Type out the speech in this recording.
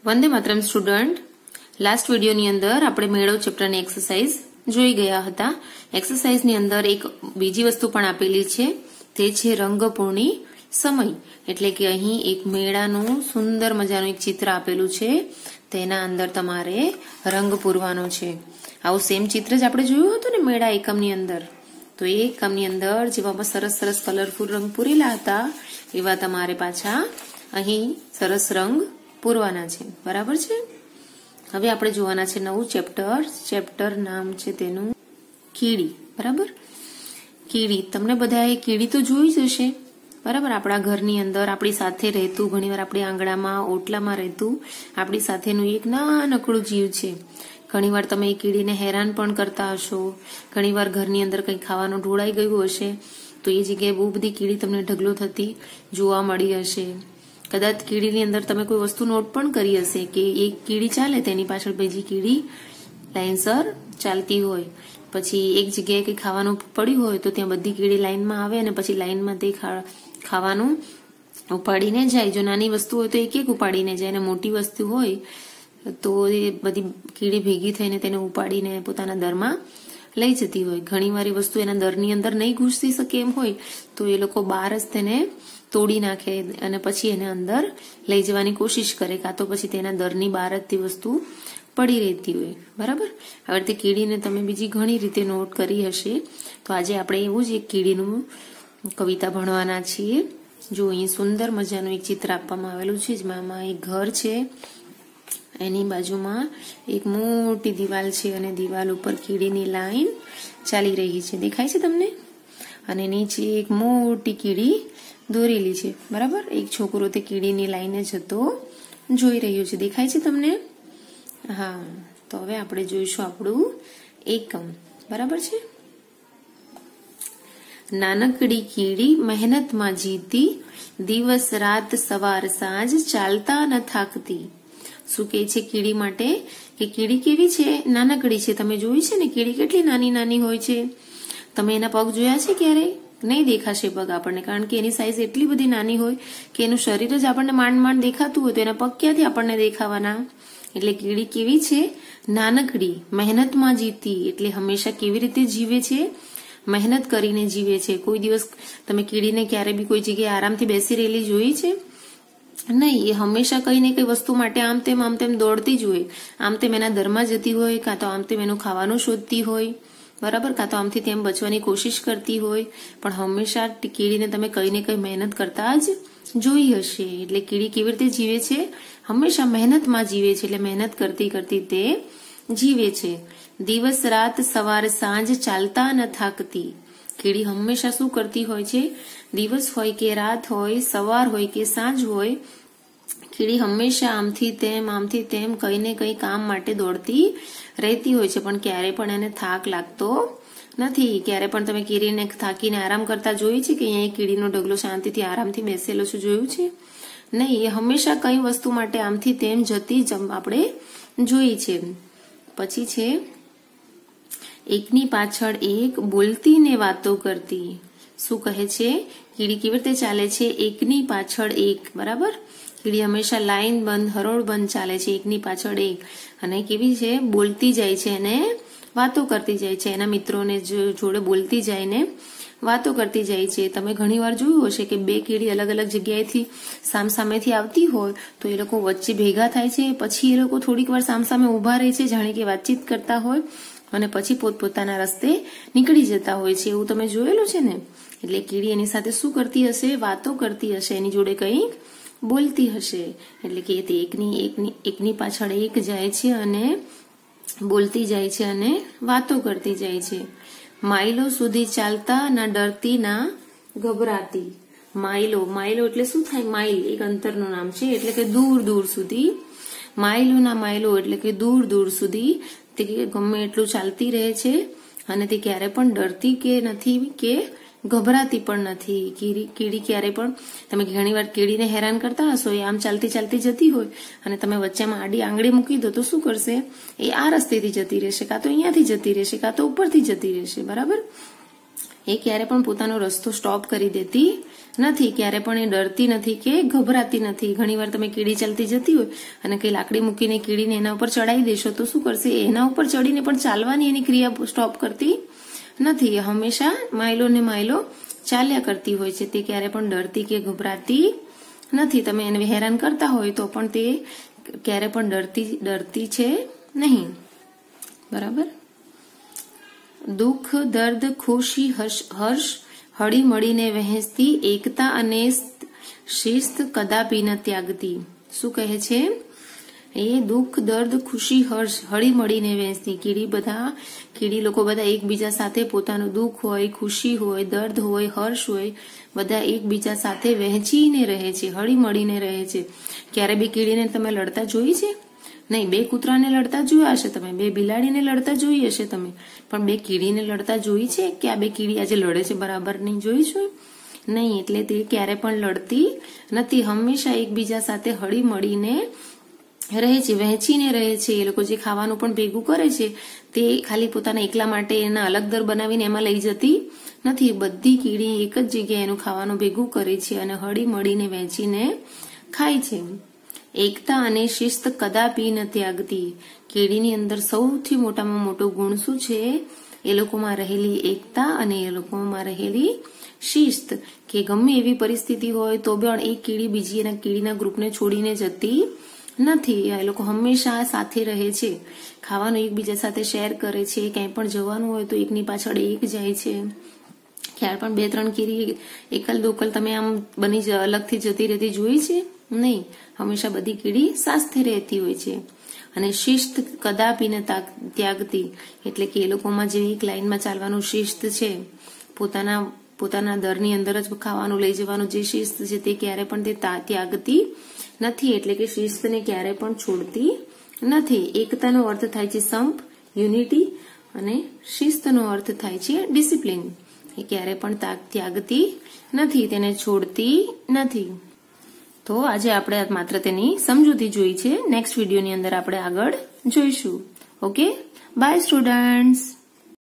Vande Mataram student, last વિડીયોની અંદર આપણે મેળો ચેપ્ટરની એક્સરસાઇઝ જોઈ ગયા હતા. એક્સરસાઇઝની અંદર એક બીજી વસ્તુ પણ આપેલી છે, તે છે રંગપૂર્ણી સમય. એટલે કે અહીં એક મેળાનું સુંદર મજાનું એક ચિત્ર આપેલું છે, તેના અંદર તમારે રંગ પૂરવાનો છે. આવું સેમ ચિત્ર જ આપણે જોયું હતું ને મેળા એકમની અંદર. તો એ એકમની અંદર જેવા સરસ સરસ કલરફુલ રંગ પૂરેલા હતા, એવા તમારે પાછા અહીં સરસ રંગ પૂરવાના છે. બરાબર છે. હવે આપણે જોવાના છે નવું ચેપ્ટર નામ છે તેનું કીડી. બરાબર, કીડી. તમને બધાએ કીડી તો જોઈ જ હશે. બરાબર, આપણા ઘરની અંદર આપણી સાથે રહેતું, ઘણીવાર આપણી આંગણામાં ઓટલામાં રહેતું આપણી સાથેનું એક નાનકડું જીવ છે. ઘણીવાર તમે એ કીડીને હેરાન પણ કરતા હશો. ઘણીવાર ઘરની અંદર કંઈ ખાવાનું ઢોળાઈ ગયું હશે તો એ જગ્યાએ બહુ બધી કીડી તમને ઢગલો થતી જોવા મળી હશે. કદાચ કીડીની અંદર તમે કોઈ વસ્તુ નોટ પણ કરી હશે કે એક કીડી ચાલે તેની પાછળ બીજી કીડી લાઈનસર ચાલતી હોય. પછી એક જગ્યાએ કંઈ ખાવાનું પડ્યું હોય તો ત્યાં બધી કીડી લાઈનમાં આવે અને પછી લાઈનમાં તે ખાવાનું ઉપાડીને જાય. જો નાની વસ્તુ હોય તો એક એક ઉપાડીને જાય, અને મોટી વસ્તુ હોય તો એ બધી કીડી ભેગી થઈને તેને ઉપાડીને પોતાના દરમાં લઈ જતી હોય. ઘણીવાર એ વસ્તુ એના દરની અંદર નહીં ઘૂસી શકે એમ હોય તો એ લોકો બહાર જ તેને તોડી નાખે અને પછી એને અંદર લઈ જવાની કોશિશ કરે, કાં તો પછી તેના દરની બહાર જ તે વસ્તુ પડી રહેતી હોય. બરાબર, હવે તે કીડીને તમે બીજી ઘણી રીતે નોટ કરી હશે. તો આજે આપણે એવું જ એક કીડીનું કવિતા ભણવાના છીએ. જો અહીં સુંદર મજાનું એક ચિત્ર આપવામાં આવેલું છે, જેમાં એક ઘર છે, એની બાજુમાં એક મોટી દિવાલ છે અને દિવાલ ઉપર કીડીની લાઈન ચાલી રહી છે. દેખાય છે તમને? અને નીચે એક મોટી કીડી દોરેલી છે. બરાબર, એક છોકરો તે કીડીની લાઈને જતો જોઈ રહ્યો છે. દેખાય છે તમને? હા, તો હવે આપણે જોઈશું આપણું એકમ. બરાબર છે. નાનકડી કીડી મહેનતમાં જીતી, દિવસ રાત સવાર સાંજ ચાલતા ન થાકતી. શું કહે છે કીડી માટે? કે કીડી કેવી છે? નાનકડી છે. તમે જોઈ છે ને કીડી કેટલી નાની નાની હોય છે? તમે એના પગ જોયા છે ક્યારે? નહીં દેખાશે પગ આપણને, કારણ કે એની સાઈઝ એટલી બધી નાની હોય કે એનું શરીર જ આપણને માંડ માંડ દેખાતું હોય, તો એના પગ ક્યાંથી આપણને દેખાવાના? એટલે કીડી કેવી છે? નાનકડી. મહેનતમાં જીતી એટલે હંમેશા કેવી રીતે જીવે છે? મહેનત કરીને જીવે છે. કોઈ દિવસ તમે કીડીને ક્યારે બી કોઈ જગ્યાએ આરામથી બેસી રહેલી જોઈ છે? નહીં. એ હંમેશા કઈ ને કઈ વસ્તુ માટે આમ તેમ દોડતી જ હોય. આમ તેમ એના દરમાં જતી હોય, કાં તો આમ તેમ એનું ખાવાનું શોધતી હોય. બરાબર, કાં તો આમથી તેમ બચવાની કોશિશ કરતી હોય. પણ હંમેશા કીડીને તમે કઈ ને કઈ મહેનત કરતા જ જોઈ હશે. એટલે કીડી કેવી રીતે જીવે છે? હંમેશા મહેનતમાં જીવે છે. એટલે મહેનત કરતી કરતી તે જીવે છે. દિવસ રાત સવાર સાંજ ચાલતા ન થાકતી. કીડી હંમેશા શું કરતી હોય છે? દિવસ હોય કે રાત હોય, સવાર હોય કે સાંજ હોય, કીડી હંમેશા આમથી તેમ કઈ ને કઈ કામ માટે દોડતી રહેતી હોય છે. પણ ક્યારે પણ એને થાક લાગતો નથી. ક્યારે પણ તમે કીડીને થાકીને આરામ કરતા જોઈ છે કે અહીંયા કીડીનો ઢગલો શાંતિથી આરામથી બેસેલો છે? જોયું છે? નહીં. એ હંમેશા કઈ વસ્તુ માટે આમથી તેમ જતી આપણે જોઈ છે. પછી છે એકની પાછળ એક બોલતી ને વાતો કરતી. શું કહે છે? કીડી કેવી રીતે ચાલે છે? એકની પાછળ એક. બરાબર, કીડી હંમેશા લાઈન બંધ, હરોળ બંધ ચાલે છે, એકની પાછળ એક. અને કેવી છે? બોલતી જાય છે અને વાતો કરતી જાય છે. એના મિત્રોને જોડે બોલતી જાય ને વાતો કરતી જાય છે. તમે ઘણી વાર જોયું હશે કે બે કીડી અલગ અલગ જગ્યાએથી સામસામેથી આવતી હોય તો એ લોકો વચ્ચે ભેગા થાય છે. પછી એ લોકો થોડીક વાર સામસામે ઉભા રહે છે, જાણે કે વાતચીત કરતા હોય, અને પછી પોતપોતાના રસ્તે નીકળી જતા હોય છે. એવું તમે જોયેલું છે ને? એટલે કીડી એની સાથે શું કરતી હશે? વાતો કરતી હશે, એની જોડે કંઈક બોલતી હશે. એટલે કે તે એકની પાછળ એક જાય છે અને બોલતી જાય છે અને વાતો કરતી જાય છે. માઇલો સુધી ચાલતા ના ડરતી ના ગભરાતી. માઇલો એટલે શું થાય? માઇલ એક અંતરનું નામ છે, એટલે કે દૂર દૂર સુધી. માઇલો એટલે કે દૂર દૂર સુધી તે ગમે એટલું ચાલતી રહે છે અને તે ક્યારે પણ ડરતી કે નથી કે ગભરાતી પણ નથી. કીડી ક્યારે પણ, તમે ઘણી વાર કીડીને હેરાન કરતા હશો, એ આમ ચાલતી ચાલતી જતી હોય અને તમે વચ્ચેમાં આડી આંગળી મૂકી દો તો શું કરશે? એ આ રસ્તેથી જતી રહેશે, કાં તો અહીંયાથી જતી રહેશે, કાં તો ઉપરથી જતી રહેશે. બરાબર, એ ક્યારે પણ પોતાનો રસ્તો સ્ટોપ કરી દેતી નથી, ક્યારે પણ એ ડરતી નથી કે ગભરાતી નથી. ઘણીવાર તમે કીડી ચાલતી જતી હોય અને કઈ લાકડી મૂકીને કીડીને એના ઉપર ચડાવી દેશો તો શું કરશે? એના ઉપર ચડીને પણ ચાલવાની એની ક્રિયા સ્ટોપ કરતી નથી. હંમેશા માઇલો ને માઇલો ચાલ્યા કરતી હોય છે. તે ક્યારે પણ ડરતી કે ગભરાતી નથી. તમે એને હેરાન કરતા હોય તો પણ તે ક્યારે પણ ડરતી છે નહીં. બરાબર. દુઃખ, દર્દ, ખુશી, હર્ષ હળી મળીને વહેંચતી, એકતા અને શિસ્ત કદાપી ન ત્યાગતી. શું કહે છે? એ દુઃખ, દર્દ, ખુશી, હર્ષ હળી મળીને વહેંચતી. કીડી લોકો બધા એકબીજા સાથે પોતાનું દુઃખ હોય, ખુશી હોય, દર્દ હોય, હર્ષ હોય, બધા એકબીજા સાથે વહેંચીને રહે છે, હળી મળીને રહે છે. ક્યારે બી કીડીને તમે લડતા જોઈ છે? નહીં. 2 કૂતરાને લડતા જોયા હશે તમે, 2 બિલાડીને લડતા જોઈ હશે તમે, પણ 2 કીડીને લડતા જોઈ છે કે આ 2 કીડી આજે લડે છે બરાબર નહીં જોઈ છે? નહીં. એટલે તે ક્યારે પણ લડતી નથી. હંમેશા એકબીજા સાથે હળી મળીને રહે છે, વહેંચીને રહે છે. એ લોકો જે ખાવાનું પણ ભેગું કરે છે તે ખાલી પોતાના એકલા માટે એના અલગ દર બનાવીને એમાં લઈ જતી નથી. બધી કીડી એક જ જગ્યાએ એનું ખાવાનું ભેગું કરે છે અને હળી મળીને વહેંચીને ખાય છે. એકતા અને શિસ્ત કદાપી ન ત્યાગતી. કીડીની અંદર સૌથી મોટામાં મોટો ગુણ શું છે? એ લોકોમાં રહેલી એકતા અને એ લોકોમાં રહેલી શિસ્ત. કે ગમે એવી પરિસ્થિતિ હોય તો પણ એક કીડી બીજી એના કીડીના ગ્રુપને છોડીને જતી નથી. એ લોકો હંમેશા સાથે રહે છે, ખાવાનું એકબીજા સાથે શેર કરે છે. ક્યાંય પણ જવાનું હોય તો એકની પાછળ એક જાય છે. ક્યારે પણ 2-3 કીડી એકલ દોકલ તમે આમ બની અલગથી જતી રહેતી જોઈ છે? નહીં. હંમેશા બધી કીડી સાથે રહેતી હોય છે. અને શિસ્ત કદાપી ન ત્યાગતી. એટલે કે એ લોકોમાં જે એક લાઈનમાં ચાલવાનું શિસ્ત છે, પોતાના દરની અંદર જ ખાવાનું લઈ જવાનું જે શિસ્ત છે તે ક્યારે પણ તે ત્યાગતી નથી. એટલે કે શિસ્તને ક્યારે પણ છોડતી નથી. એકતાનો અર્થ થાય છે સંપ, યુનિટી, અને શિસ્તનો અર્થ થાય છે ડિસિપ્લિન. એ ક્યારે પણ ત્યાગતી નથી, તેને છોડતી નથી. તો આજે આપણે માત્ર તેની સમજૂતી જોઈ છે. નેક્સ્ટ વિડીયોની અંદર આપણે આગળ જોઈશું. Okay, bye students.